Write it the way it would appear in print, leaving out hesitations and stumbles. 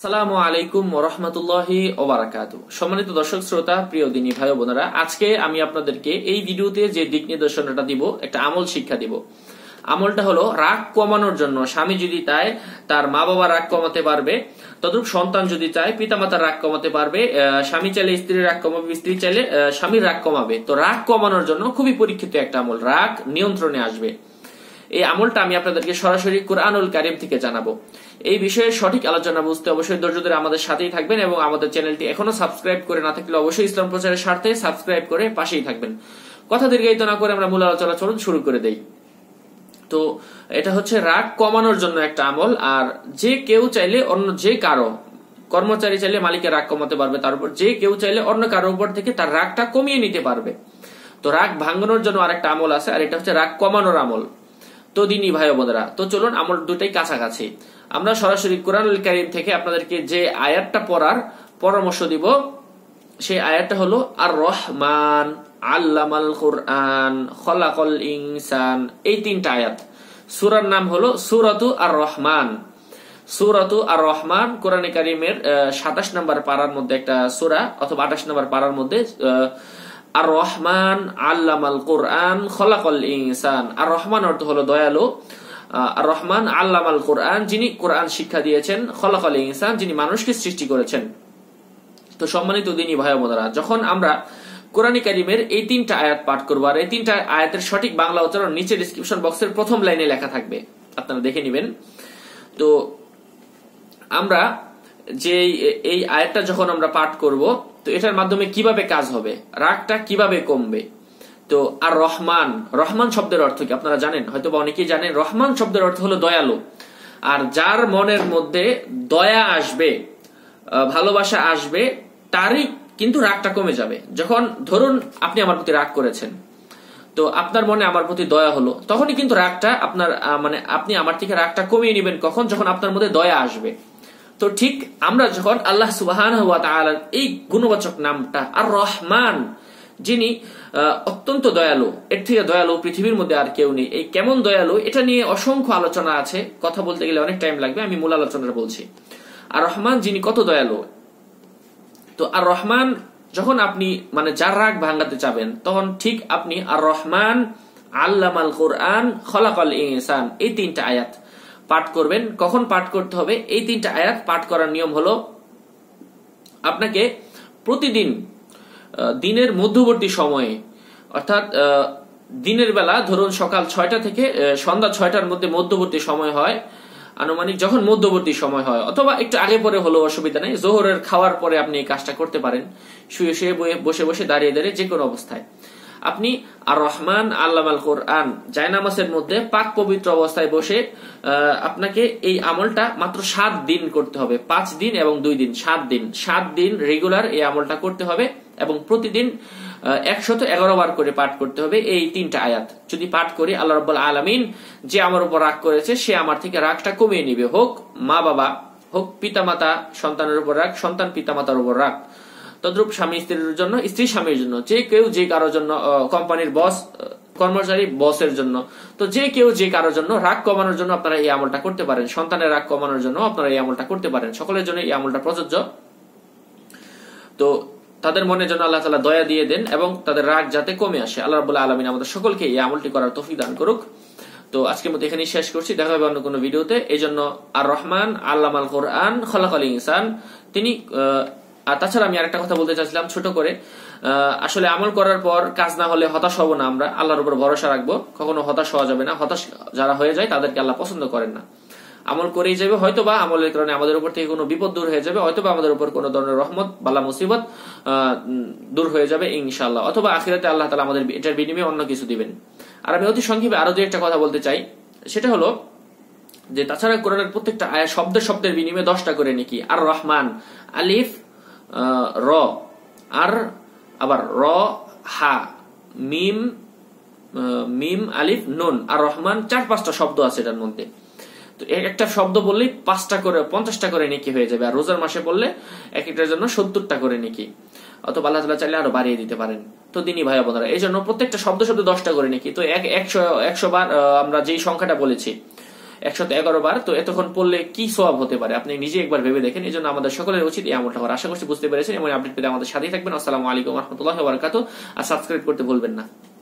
আসসালামু আলাইকুম ওয়া রাহমাতুল্লাহি ওয়া বারাকাতুহু। সম্মানিত দর্শক শ্রোতা, প্রিয় দিনী ভাই ও বোনেরা, আজকে আমি আপনাদেরকে এই ভিডিওতে যে দিক নির্দেশনাটা দিব, একটা আমল শিক্ষা দিব। আমলটা হলো রাগ কমানোর জন্য। স্বামী যদি চায় তার মা বাবা রাগ কমাতে পারবে, তদ্রূপ সন্তান যদি চায় পিতামাতার রাগ কমাতে পারবে, স্বামী চাইলে স্ত্রীর রাগ কমাবে, স্ত্রী চাইলে স্বামীর রাগ কমাবে। তো রাগ কমানোর জন্য খুবই পরীক্ষিত একটা আমল, রাগ নিয়ন্ত্রণে আসবে। এই আমলটা আমি আপনাদেরকে সরাসরি কুরআনুল কারীম থেকে জানাবো। এই বিষয়ে সঠিক আলোচনা বুঝতে অবশ্যই ধৈর্য ধরে আমাদের সাথেই থাকবেন এবং আমাদের চ্যানেলটি এখনো সাবস্ক্রাইব করে না থাকলে অবশ্যই ইসলাম প্রচারের স্বার্থে সাবস্ক্রাইব করে পাশেই থাকবেন। কথা দীর্ঘায়িত না করে আমরা মূল আলোচনা চলুন শুরু করে দেই। তো এটা হচ্ছে রাগ কমানোর জন্য একটা আমল। আর যে কেউ চাইলে অন্য যে কারো, কর্মচারী চাইলে মালিকের রাগ কমাতে পারবে, তার উপর যে কেউ চাইলে অন্য কারোর উপর থেকে তার রাগটা কমিয়ে নিতে পারবে। তো রাগ ভাঙানোর জন্য আরেকটা আমল আছে, আর এটা হচ্ছে রাগ কমানোর আমল। তো দিনী ভাই বোনেরা, তো চলুন আমল দুটাই কাছাকাছি। আমরা সরাসরি কুরআনুল কারীম থেকে আপনাদেরকে যে আয়াতটা পড়ার পরামর্শ দিব, সেই আয়াতটা হলো আর রহমান আল্লামাল কুরআন খলাকাল ইনসান। এই তিনটা আয়াত, সূরার নাম হলো সূরাতু আর রহমান। সূরাতু আর রহমান কোরআনে কারীমের 27 নম্বর পারার মধ্যে একটা সূরা, অথবা 28 নম্বর পারার মধ্যে। আর রহমান আল্লামাল কুরআন খলাকাল ইনসান। আর রহমান অর্থ হলো দয়ালু, আর রহমান আল্লামাল কুরআন, যিনি কোরআন শিক্ষা দিয়েছেন, খলাকাল ইনসান, যিনি মানুষকে সৃষ্টি করেছেন। তো সম্মানিত দিনী ভাই বোনেরা, যখন আমরা কোরআন কারীমের এই তিনটা আয়াত পাঠ করবো, আর এই তিনটা আয়াতের সঠিক বাংলা উচ্চারণ নিচে ডেসক্রিপশন বক্সের প্রথম লাইনে লেখা থাকবে, আপনারা দেখে নেবেন। তো আমরা যে এই আয়াতটা যখন আমরা পাঠ করব, তো এটার মাধ্যমে কিভাবে কাজ হবে, রাগটা কিভাবে কমবে। তো আর রহমান, রহমান শব্দের অর্থ কি আপনারা জানেন? হয়তো বা অনেকেই জানেন। রহমান শব্দের অর্থ হলো দয়ালু। আর যার মনের মধ্যে দয়া আসবে, ভালোবাসা আসবে, তারই কিন্তু রাগটা কমে যাবে। যখন ধরুন আপনি আমার প্রতি রাগ করেছেন, তো আপনার মনে আমার প্রতি দয়া হলো, তখনই কিন্তু রাগটা আপনার মানে আপনি আমার থেকে রাগটা কমিয়ে নেবেন। কখন? যখন আপনার মধ্যে দয়া আসবে। তো ঠিক আমরা যখন আল্লাহ সুবহানাহু ওয়া তাআলার এই গুণবাচক নামটা আর রহমান, যিনি অত্যন্ত দয়ালু, এর থেকে দয়ালু পৃথিবীর মধ্যে আর কেউ নেই। এই কেমন দয়ালু, এটা নিয়ে অসংখ্য আলোচনা আছে, কথা বলতে গেলে অনেক টাইম লাগবে, আমি মূল আলোচনাটা বলছি। আর রহমান যিনি কত দয়ালু। তো আর রহমান যখন আপনি মানে যার রাগ ভাঙাতে চাবেন, তখন ঠিক আপনি আর রহমান আল্লামাল কুরআন খলাকাল ইনসান এই তিনটা আয়াত পাঠ করবেন। কখন পাঠ করতে হবে? এই তিনটা আয়াত পাঠ করার নিয়ম হলো, আপনাকে প্রতিদিন দিনের মধ্যবর্তী সময়ে, অর্থাৎ দিনের বেলা ধরুন সকাল 6টা থেকে সন্ধ্যা 6টার মধ্যে মধ্যবর্তী সময় হয়, আনুমানিক যখন মধ্যবর্তী সময় হয়, অথবা একটু আগে পরে হলেও অসুবিধা নেই। জোহরের খাওয়ার পরে আপনি এই কাজটা করতে পারেন, শুয়ে শুয়ে, বসে বসে, দাঁড়িয়ে দাঁড়িয়ে, যে কোনো অবস্থায় আপনি আর রহমান আল্লামাল কুরআন জায়নামাজের মধ্যে পাক পবিত্র অবস্থায় বসে আপনাকে এই আমলটা মাত্র 7 দিন করতে হবে। 5 দিন এবং 2 দিন, 7 দিন রেগুলার এই আমলটা করতে হবে, এবং প্রতিদিন 111 বার করে পাঠ করতে হবে এই তিনটা আয়াত। যদি পাঠ করি, আল্লাহ রাব্বুল আলামিন যে আমার উপর রাগ করেছে, সে আমার থেকে রাগটা কমিয়ে নিবে। হোক মা বাবা, হোক পিতামাতা সন্তানের উপর রাগ, সন্তান পিতামাতার উপর রাগ, তদ্রূপ স্বামী স্ত্রীর জন্য, স্ত্রী স্বামীর জন্য, যে কেউ যে কারোর জন্য, কোম্পানির বস কর্মচারী বসের জন্য, তো যে কেউ যে কারোর জন্য রাগ কমানোর জন্য আপনারা এই আমলটা করতে পারেন। সন্তানের রাগ কমানোর জন্য আপনারা এই আমলটা করতে পারেন। সকলের জন্য এই আমলটা প্রযোজ্য। তো তাদের মনে যেন আল্লাহ তাআলা দয়া দিয়ে দেন এবং তাদের রাগ যাতে কমে আসে। আল্লাহ রাব্বুল আলামিন আমাদের সকলকে এই আমলটি করার তৌফিক দান করুক। তো আজকের মতো এখানেই শেষ করছি, দেখা হবে অন্য কোনো ভিডিওতে। এই জন্য আর রহমান আল্লামাল কুরআন খলাকাল ইনসান তিনি। আর তাছাড়া আমি আরেকটা কথা বলতে চাচ্ছিলাম ছোট করে, আসলে আমল করার পর কাজ না হলে হতাশ হব না, আমরা আল্লাহর উপর ভরসা রাখবো, কখনো হতাশ হওয়া যাবে না। হতাশ যারা হয়ে যায় তাদেরকে আল্লাহ পছন্দ করেন না। আমল করেই যাবে, হয়তোবা আমলের কারণে আমাদের উপর থেকে কোনো বিপদ দূর হয়ে যাবে, হয়তোবা আমাদের উপর কোনো ধরনের রহমত বালা মুসিবত দূর হয়ে যাবে ইনশাআল্লাহ, অথবা আখিরাতে আল্লাহ তাআলা আমাদের এটার বিনিময়ে অন্য কিছু দিবেন। আর আমি অতি সংক্ষেপে আরো একটা কথা বলতে চাই, সেটা হলো যে তাছাড়া কোরআনের প্রত্যেকটা আয়াত শব্দের বিনিময়ে 10টা করে নেকি। আর রহমান, আলিফ র, আর আবার র হা, মিম মিম আলিফ নুন, আর রহমান 4-5টা শব্দ আছে এটার মধ্যে। তো একটা শব্দ বললেই 5টা করে 50টা করে নেকি হয়ে যাবে। আর রোজার মাসে বললে এক একটার জন্য 70টা করে নেকি, অথবা আল্লাহ তাআলা চাইলে আরো বাড়িয়ে দিতে পারেন। তো দিনী ভাই বোনেরা, এই জন্য প্রত্যেকটা শব্দ 10টা করে নেকি। তো 100 বার আমরা যেই সংখ্যাটা বলেছি, 111 বার, তো এতক্ষণ পড়লে কি সওয়াব হতে পারে আপনি নিজে একবার ভেবে দেখেন। এই জন্য আমাদের সকলের উচিত এই আমলটা করা। আশা করছি বুঝতে পেরেছেন এবং আপডেট পেতে আমাদের সাথেই থাকবেন। আসসালামু আলাইকুম ওয়া রাহমাতুল্লাহি ওয়া বারাকাতুহু। আর সাবস্ক্রাইব করতে ভুলবেন না।